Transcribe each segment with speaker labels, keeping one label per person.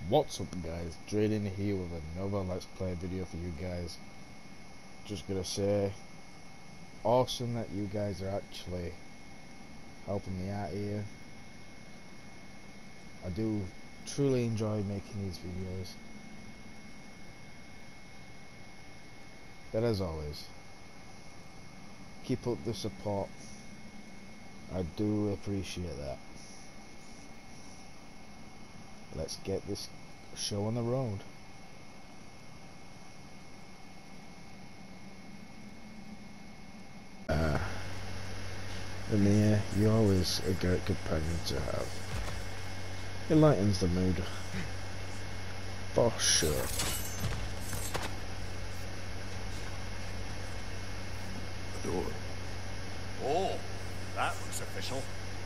Speaker 1: What's up guys, Drayden here with another Let's Play video for you guys. Just gonna say, awesome that you guys are actually helping me out here. I do truly enjoy making these videos. But as always, keep up the support. I do appreciate that. Let's get this show on the road. Mimir, you're always a great companion to have. It lightens the mood. For sure.
Speaker 2: The door.
Speaker 3: Oh, that looks official.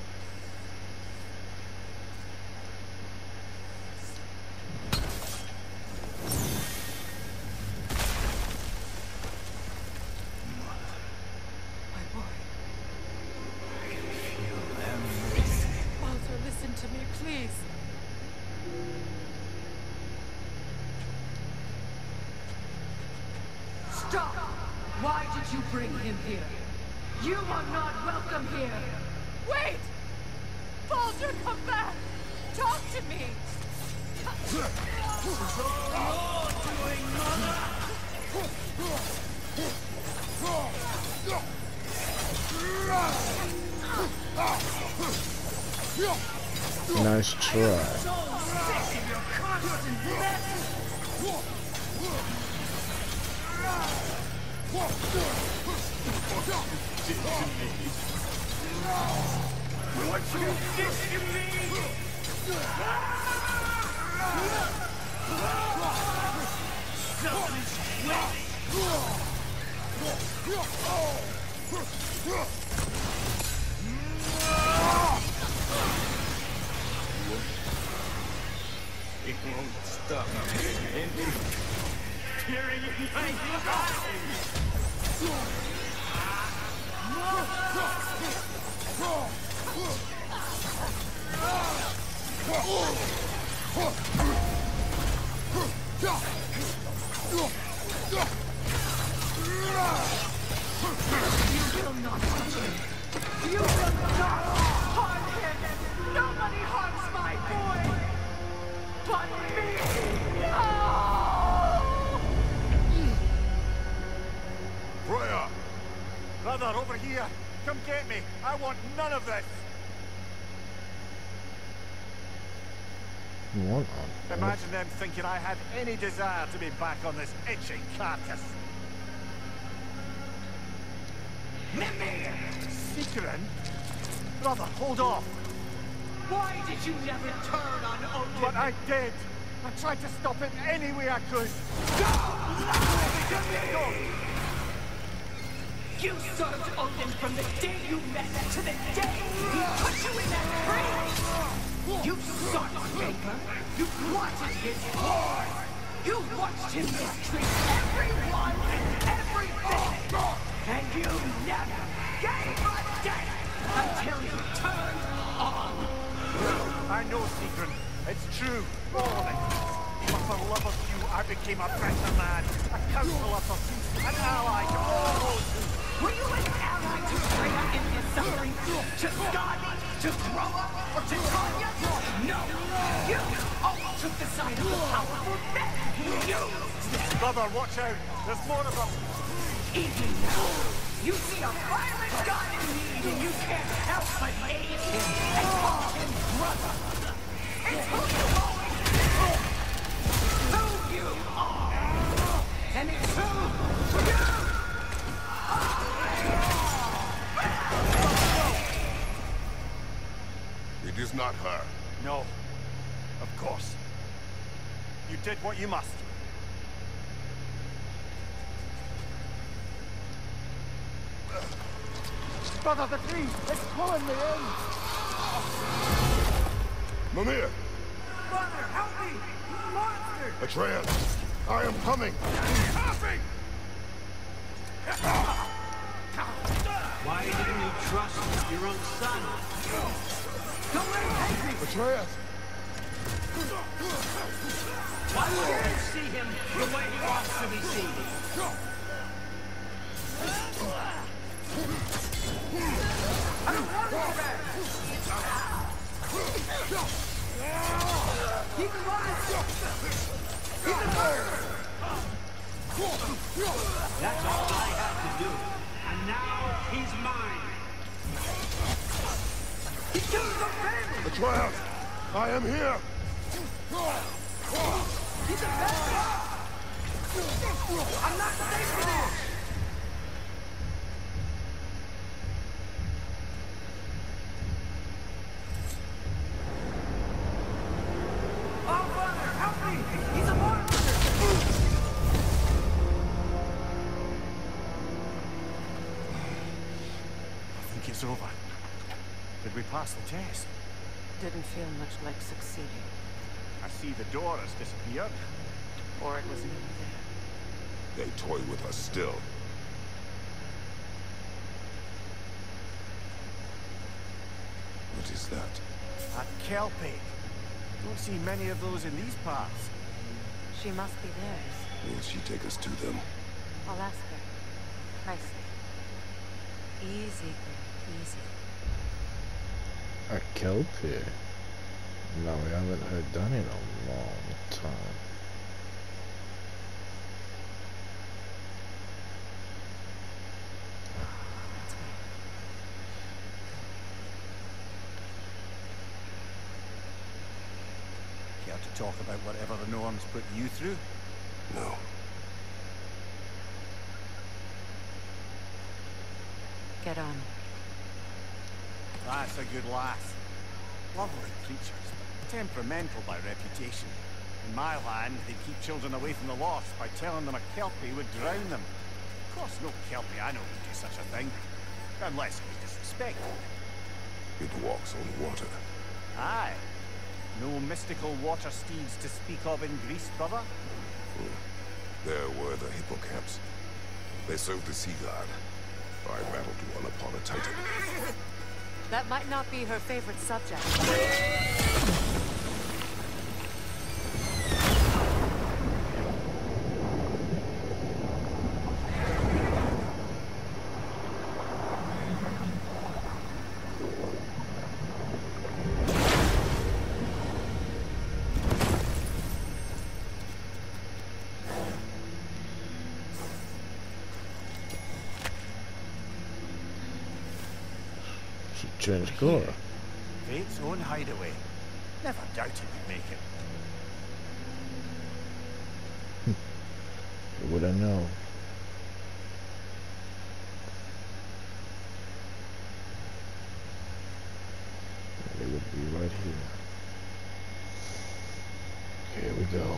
Speaker 4: Stop! Why did you bring him here? You are not welcome here!
Speaker 5: Wait! Baldur, come back! Talk to me!
Speaker 1: Nice try.
Speaker 3: What you did to me! It won't stop. Tearing in my
Speaker 4: You will not touch him! You will not harm him! Nobody harms my boy! But me! No!
Speaker 3: Freya! Brother, over here! Come get me! I want none of this!
Speaker 1: You want that?
Speaker 3: Imagine them thinking I had any desire to be back on this itching carcass.
Speaker 4: Mimir!
Speaker 3: Secret? Brother, hold off!
Speaker 4: Why did you never turn on Odin?
Speaker 3: But I did! I tried to stop it any way I could! Go!
Speaker 4: You served Odin from the day you met to the day he put you in that tree! You sought favor! You wanted his horn! You watched him mistreat everyone and everything! And you never gave a damn until you turned on!
Speaker 3: I know, Secret. It's true. All of it. But for love of you, I became a better man. A counselor for peace. An ally to all those who...
Speaker 4: Were you an ally to Freya in his suffering? To Skadi? To Groa? Or to Tanya? No! You all took the side of the powerful men! You!
Speaker 3: Brother, watch out. There's more of them.
Speaker 4: Even now, you see a violent god in need and you can't help but aid him and call him brother! It's who you always been! Who you are! And it's who you are!
Speaker 2: It is not her.
Speaker 3: No. Of course. You did what you must. Brother, the tree! It's pulling me in!
Speaker 2: Mimir!
Speaker 3: Brother, help me! Monster!
Speaker 2: Atreus! I am coming!
Speaker 3: Helping!
Speaker 6: Why didn't you trust your own son?
Speaker 2: Atreus!
Speaker 6: Why can't you see him the way he wants to be seen?
Speaker 4: I don't want to go back! Keep him alive! Keep him alive!
Speaker 6: That's all I had to do. And now he's mine.
Speaker 4: He killed the family!
Speaker 2: Atreus! I am here!
Speaker 4: He's a bad. I'm not safe for this! Oh, Father, help me! He's a monster!
Speaker 3: I think it's over. Did we pass the test?
Speaker 5: Didn't feel much like succeeding.
Speaker 3: I see the door has disappeared.
Speaker 5: Or it wasn't even there.
Speaker 2: They toy with us still. What is that?
Speaker 3: A kelpie. Don't see many of those in these parts.
Speaker 5: She must be theirs.
Speaker 2: Will she take us to them?
Speaker 5: I'll ask her. Nicely. Easy, girl. Easy.
Speaker 1: A kelpie? No, we haven't heard that in a long time.
Speaker 3: Care to talk about whatever the Norns put you through?
Speaker 2: No.
Speaker 5: Get on.
Speaker 3: That's a good lass. Lovely creatures, but temperamental by reputation. In my land, they keep children away from the lost by telling them a kelpie would drown them. Of course, no kelpie I know would do such a thing. Unless it was disrespectful.
Speaker 2: It walks on water.
Speaker 3: Aye. No mystical water steeds to speak of in Greece, brother?
Speaker 2: There were the hippocamps. They served the sea god. I battled one upon a titan.
Speaker 5: That might not be her favorite subject.
Speaker 1: Change colour.
Speaker 3: Fate's own hideaway. Never doubted we'd make it.
Speaker 1: Who would I know? They would be right here. Here we go.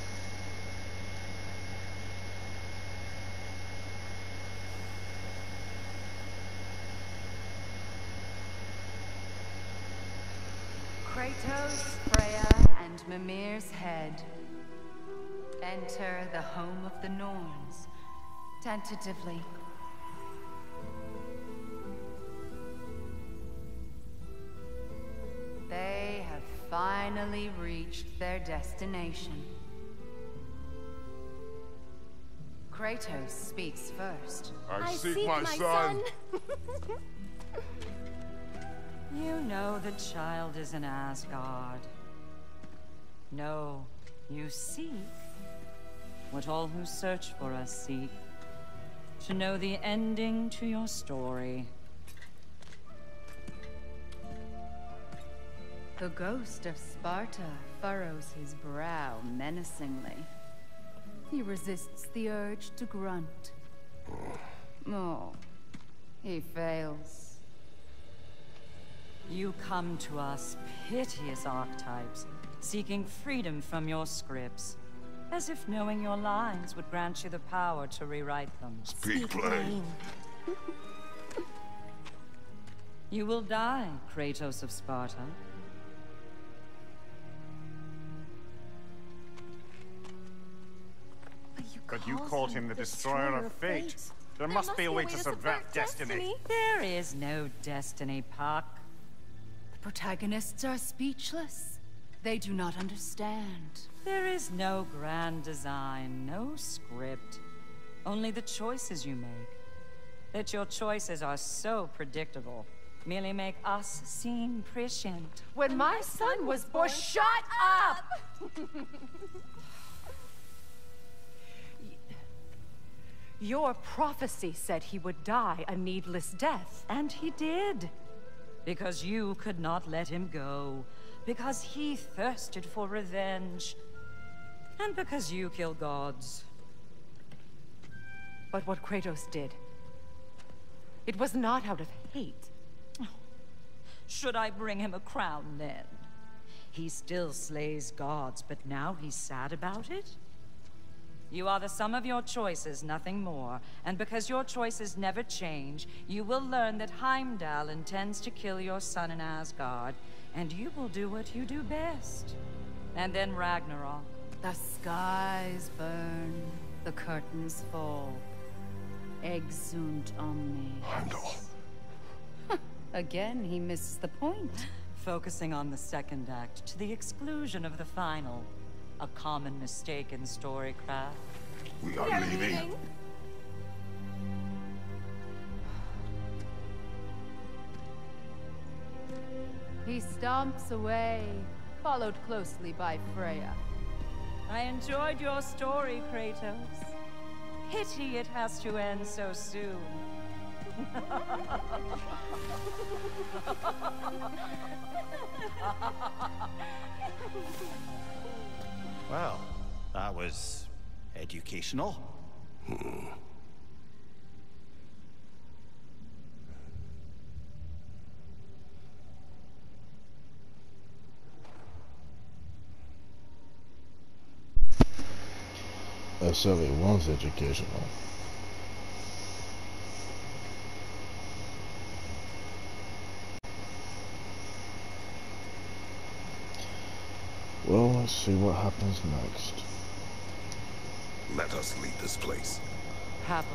Speaker 7: Kratos, Freya, and Mimir's head. Enter the home of the Norns, tentatively. They have finally reached their destination. Kratos speaks first.
Speaker 2: I seek my son.
Speaker 7: You know the child is in Asgard. No, you seek what all who search for us seek. To know the ending to your story. The ghost of Sparta furrows his brow menacingly. He resists the urge to grunt. Oh, he fails. You come to us, piteous archetypes, seeking freedom from your scripts. As if knowing your lines would grant you the power to rewrite them.
Speaker 2: Speak plain.
Speaker 7: You will die, Kratos of Sparta.
Speaker 3: But you called him the destroyer of fate. There must be a way to subvert destiny.
Speaker 7: There is no destiny, Puck. The protagonists are speechless.
Speaker 5: They do not understand.
Speaker 7: There is no grand design, no script. Only the choices you make. That your choices are so predictable. Merely make us seem prescient.
Speaker 5: When my son was born, shut up! Your prophecy said he would die a needless death.
Speaker 7: And he did. Because you could not let him go. Because he thirsted for revenge. And because you kill gods.
Speaker 5: But what Kratos did, it was not out of hate.
Speaker 7: Should I bring him a crown then? He still slays gods, but now he's sad about it? You are the sum of your choices, nothing more. And because your choices never change, you will learn that Heimdall intends to kill your son in Asgard, and you will do what you do best. And then Ragnarok.
Speaker 5: The skies burn, the curtains fall. Exunt omnes.
Speaker 2: Heimdall.
Speaker 5: Again, he misses the point.
Speaker 7: Focusing on the second act to the exclusion of the final. A common mistake in storycraft.
Speaker 2: We are leaving.
Speaker 5: He stomps away, followed closely by Freya.
Speaker 7: I enjoyed your story, Kratos. Pity it has to end so soon.
Speaker 3: Well, that was educational.
Speaker 1: That certainly was educational. Well, let's see what happens next.
Speaker 2: Let us leave this place.
Speaker 5: Happily.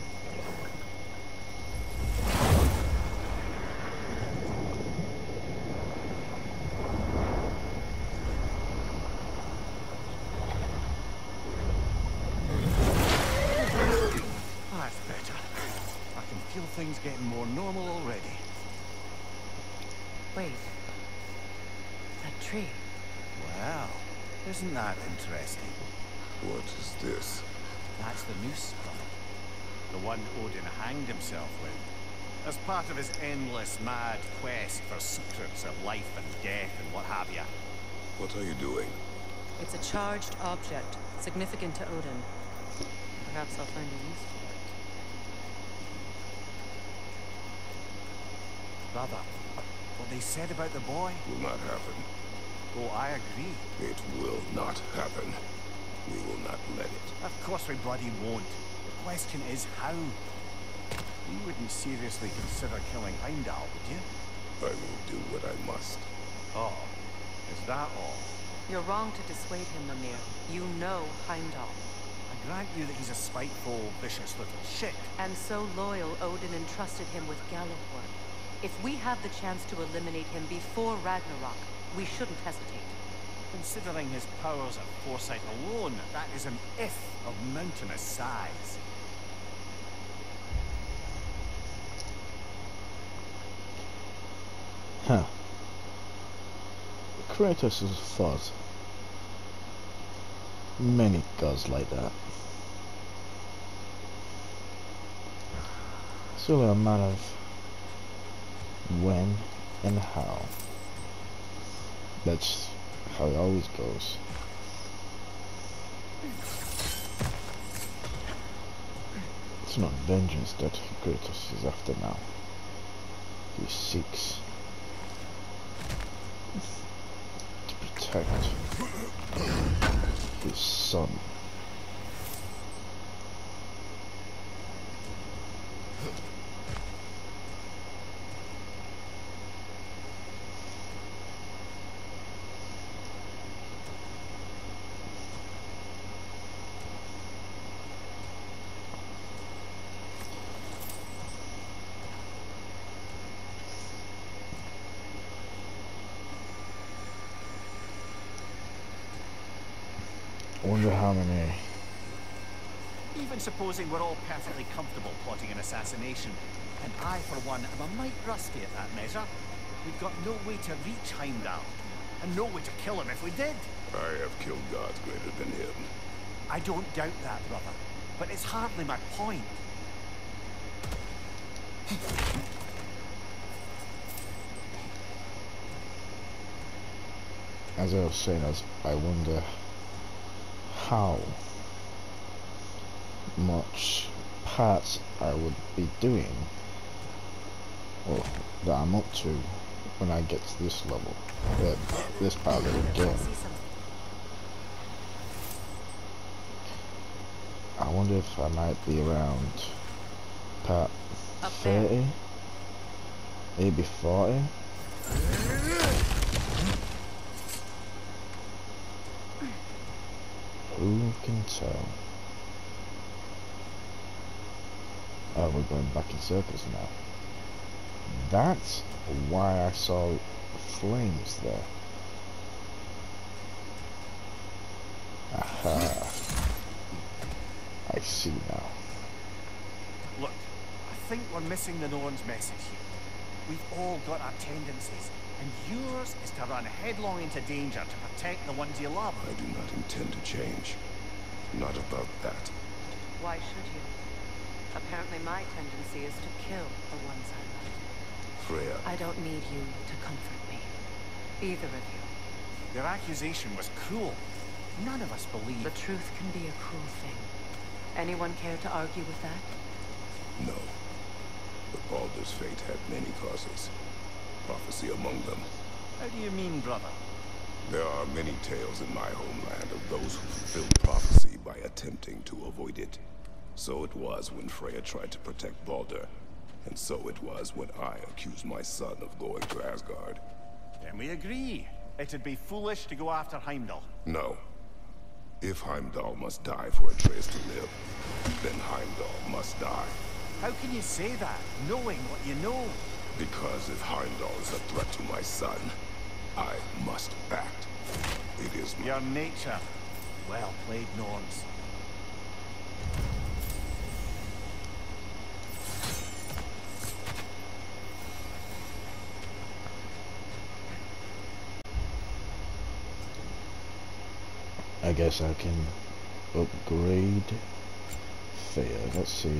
Speaker 3: That's better. I can feel things getting more normal already.
Speaker 5: Wait. That tree.
Speaker 3: Well, isn't that interesting?
Speaker 2: What is this?
Speaker 3: That's the noose brother. The one Odin hanged himself with. As part of his endless, mad quest for secrets of life and death and what have you.
Speaker 2: What are you doing?
Speaker 5: It's a charged object, significant to Odin. Perhaps I'll find a use for it.
Speaker 3: Brother, what they said about the boy?
Speaker 2: Will not happen.
Speaker 3: Oh, I agree.
Speaker 2: It will not happen. We will not let it.
Speaker 3: Of course we bloody won't. The question is how. You wouldn't seriously consider killing Heimdall, would you?
Speaker 2: I will do what I must.
Speaker 3: Oh, is that all?
Speaker 5: You're wrong to dissuade him, Mimir. You know Heimdall.
Speaker 3: I grant you that he's a spiteful, vicious little shit.
Speaker 5: And so loyal, Odin entrusted him with Gjallarhorn. If we have the chance to eliminate him before Ragnarok, we shouldn't hesitate.
Speaker 3: Considering his powers of foresight alone, that is an if of mountainous size.
Speaker 1: Huh. Kratos has fought many gods like that. It's only a matter of when and how. That's how it always goes. It's not vengeance that Kratos is after now. He seeks to protect his son. I wonder how many.
Speaker 3: Even supposing we're all perfectly comfortable plotting an assassination, and I, for one, am a mite rusty at that measure, we've got no way to reach Heimdall, and no way to kill him if we did.
Speaker 2: I have killed gods greater than him.
Speaker 3: I don't doubt that, brother, but it's hardly my point.
Speaker 1: As I was saying, I wonder how much parts I would be doing, or that I'm up to when I get to this level, this part of the game. I wonder if I might be around part 30, maybe 40. Who can tell? Oh, we're going back in circles now. That's why I saw flames there. Aha. I see now.
Speaker 3: Look, I think we're missing the Norn's message here. We've all got our tendencies, and yours is to run headlong into danger to protect the ones you love.
Speaker 2: I do not intend to change. Not about that.
Speaker 5: Why should you? Apparently my tendency is to kill the ones I love.
Speaker 2: Freya.
Speaker 5: I don't need you to comfort me. Either of you.
Speaker 3: Their accusation was cruel. None of us believe.
Speaker 5: The truth can be a cruel thing. Anyone care to argue with that?
Speaker 2: No. But Baldur's fate had many causes. Prophecy among them.
Speaker 3: How do you mean, brother?
Speaker 2: There are many tales in my homeland of those who fulfilled prophecy by attempting to avoid it. So it was when Freya tried to protect Baldur. And so it was when I accused my son of going to Asgard.
Speaker 3: Then we agree. It'd be foolish to go after Heimdall.
Speaker 2: No. If Heimdall must die for Atreus to live, then Heimdall must die.
Speaker 3: How can you say that, knowing what you know?
Speaker 2: Because if Heimdall is a threat to my son, I must act. It is
Speaker 3: your nature. Well played, Norns.
Speaker 1: I guess I can upgrade Freya. Let's see.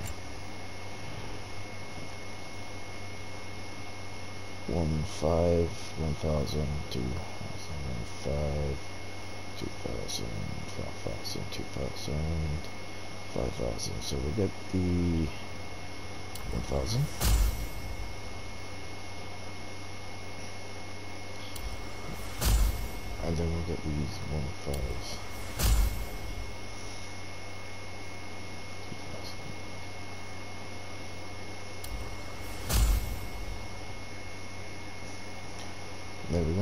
Speaker 1: One five, 1,000, 2,000, 1,500, 2,000, 5,000, 2,000, 5,000. So we get the 1,000. And then we'll get these 1,500. There we go.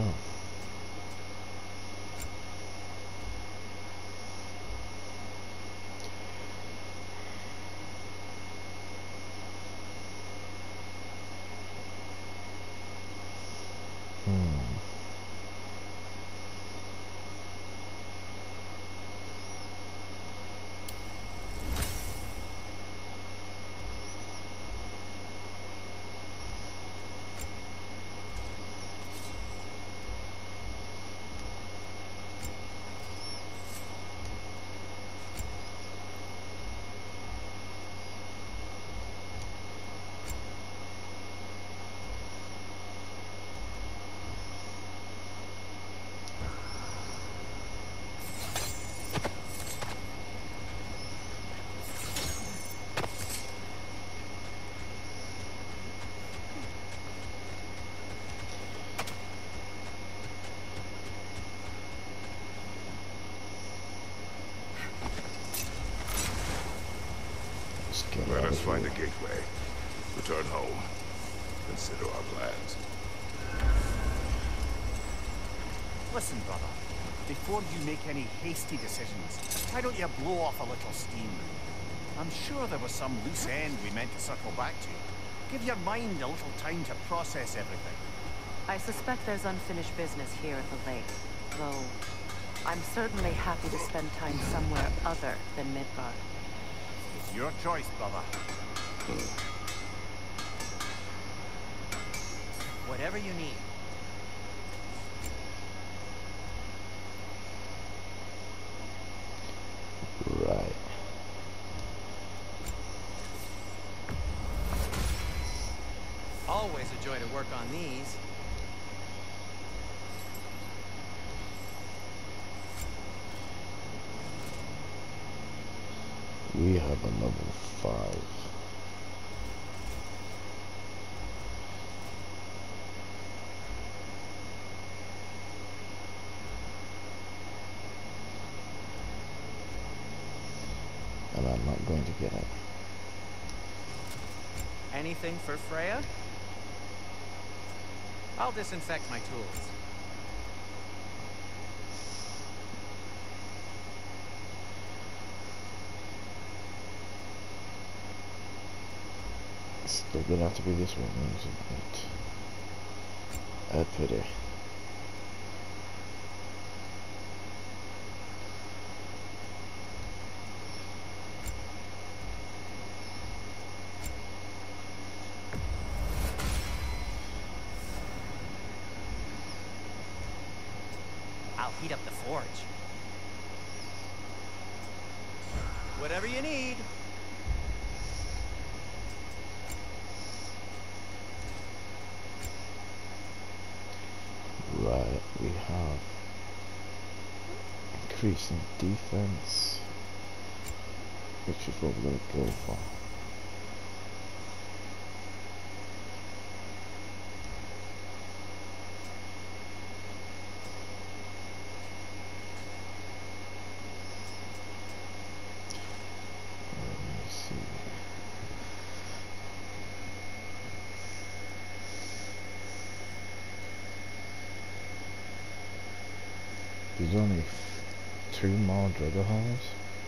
Speaker 2: Let us find a gateway. Return home. Consider our plans.
Speaker 3: Listen, brother. Before you make any hasty decisions, why don't you blow off a little steam? I'm sure there was some loose end we meant to circle back to. Give your mind a little time to process everything.
Speaker 5: I suspect there's unfinished business here at the lake, though I'm certainly happy to spend time somewhere other than Midgard.
Speaker 3: It's your choice, brother.
Speaker 8: Whatever you need.
Speaker 1: Right.
Speaker 8: Always a joy to work on these.
Speaker 1: We have a level 5. And I'm not going to get it.
Speaker 8: Anything for Freya? I'll disinfect my tools.
Speaker 1: Still gonna have to be this one, isn't it? A pity.
Speaker 8: I'll heat up the forge. Whatever you need.
Speaker 1: Right, we have increasing defense, which is what we're going to go for. Let me see. There's only 2 more Dragon Halls.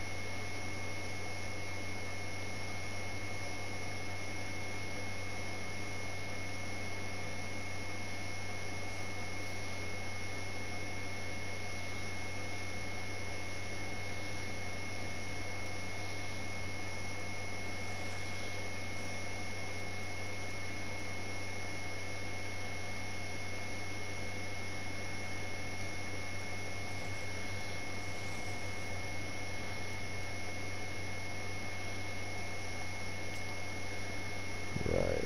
Speaker 1: Right.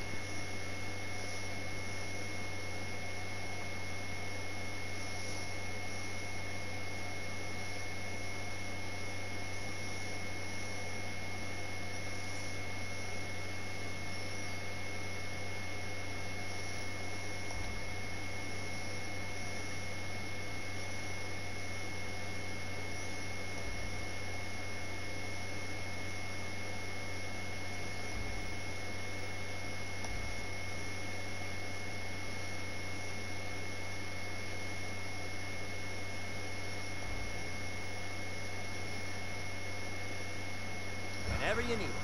Speaker 8: Whenever you need.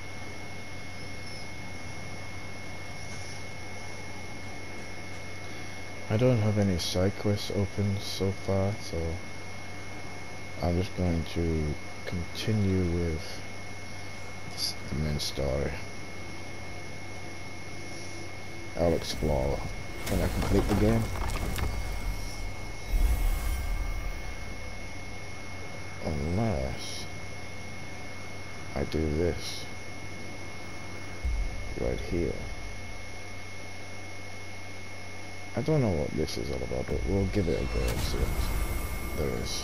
Speaker 1: I don't have any side quests open so far, so I'm just going to continue with the main story. I'll explore when I complete the game. Unless I do this right here. I don't know what this is all about, but we'll give it a go and see what there is.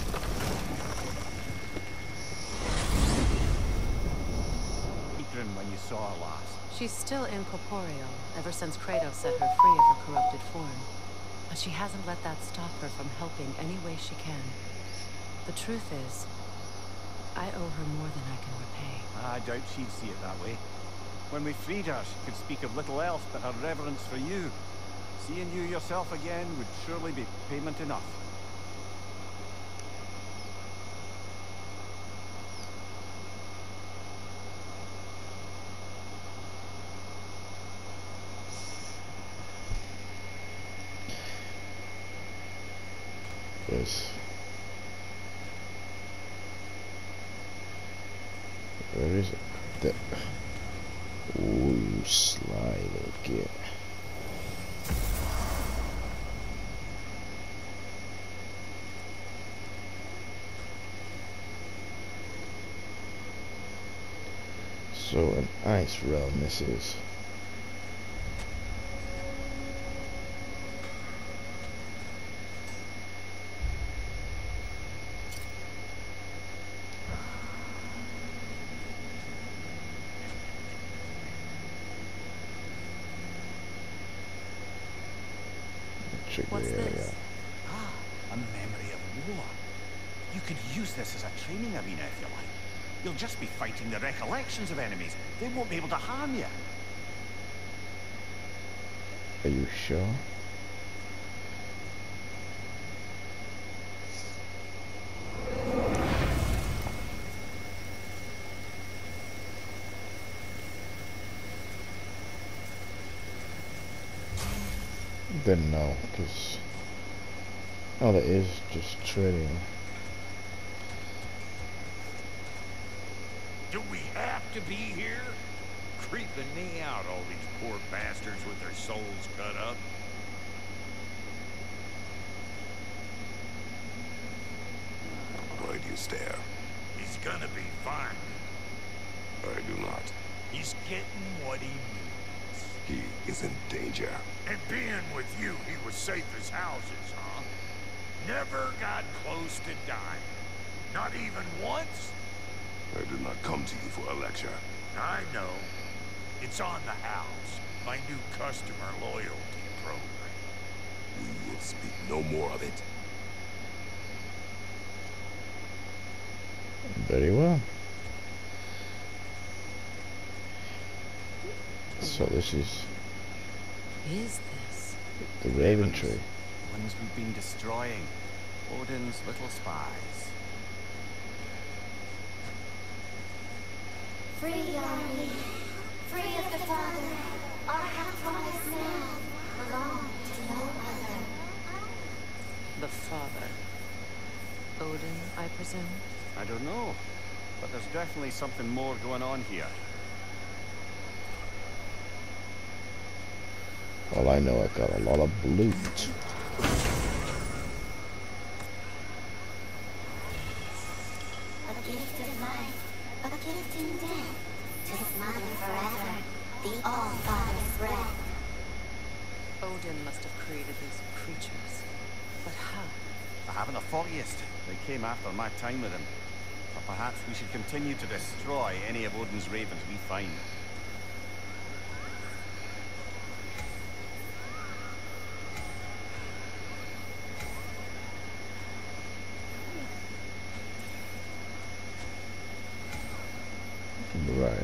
Speaker 3: Idrun when you saw her last.
Speaker 5: She's still incorporeal, ever since Kratos set her free of her corrupted form. But she hasn't let that stop her from helping any way she can. The truth is, I owe her more than I can repay.
Speaker 3: I doubt she'd see it that way. When we freed her, she could speak of little else but her reverence for you. Seeing you yourself again would surely be payment enough.
Speaker 1: Yes. is the... Ooh, sly little kid. So an ice realm this is.
Speaker 5: What's this?
Speaker 3: Ah, a memory of war. You could use this as a training arena if you like. You'll just be fighting the recollections of enemies. They won't be able to harm you.
Speaker 1: Are you sure? Then no, because all it is just trading.
Speaker 9: Do we have to be here? Creeping me out, all these poor bastards with their souls cut up.
Speaker 2: Why do you stare?
Speaker 9: He's gonna be fine.
Speaker 2: I do not.
Speaker 9: He's getting what he needs.
Speaker 2: He is in danger.
Speaker 9: And being with you, he was safe as houses, huh? Never got close to dying. Not even once?
Speaker 2: I did not come to you for a lecture.
Speaker 9: I know. It's on the house. My new customer loyalty program.
Speaker 2: We will speak no more of it.
Speaker 1: Very well. So this is
Speaker 5: This?
Speaker 1: the Raven Tree.
Speaker 3: Ones we've been destroying. Odin's little spies.
Speaker 10: Free are we, free of the Father. Our promise now belong to no other.
Speaker 5: The Father. Odin, I presume?
Speaker 3: I don't know, but there's definitely something more going on here.
Speaker 1: Well, I know I got a lot of loot.
Speaker 10: A gift of life, a gift in death, to smother forever the All-Father's breath.
Speaker 5: Odin must have created these creatures. But how?
Speaker 3: I haven't the foggiest. They came after my time with him. But perhaps we should continue to destroy any of Odin's ravens we find.
Speaker 1: Right.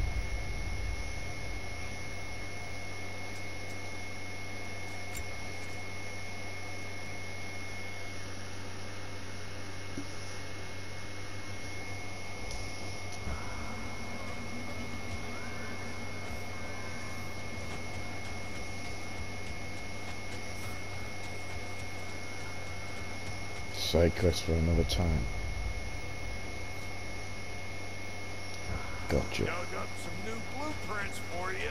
Speaker 1: Side quest for another time. Gotcha.
Speaker 9: Dug up some new blueprints for you.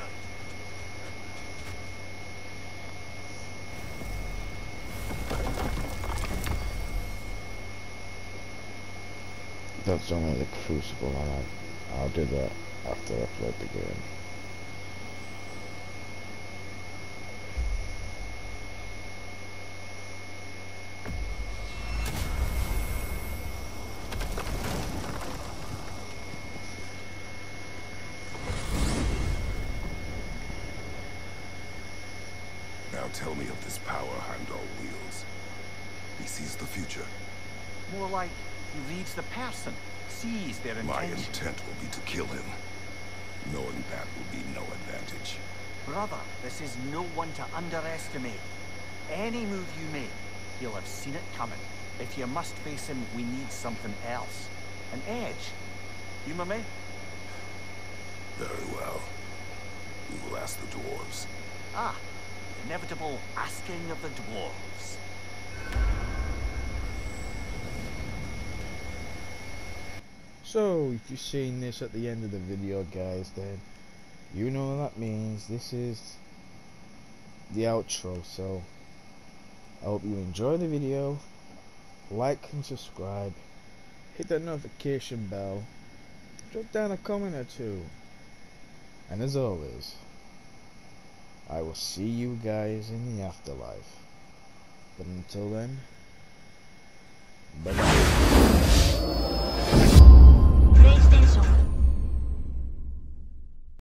Speaker 1: That's only the Crucible, and I'll do that after I play the game.
Speaker 2: Now tell me of this power Heimdall wields. He sees the future.
Speaker 3: More like he reads the person, sees their intention.
Speaker 2: My intent will be to kill him. Knowing that will be no advantage.
Speaker 3: Brother, this is no one to underestimate. Any move you make, he'll have seen it coming. If you must face him, we need something else. An edge. Humor me?
Speaker 2: Very well. We will ask the dwarves.
Speaker 3: Ah, the inevitable asking of the dwarves.
Speaker 1: So, if you've seen this at the end of the video, guys, then you know what that means. This is the outro. So, I hope you enjoy the video. Like and subscribe. Hit that notification bell. Drop down a comment or two. And as always, I will see you guys in the afterlife. But until then, bye-bye.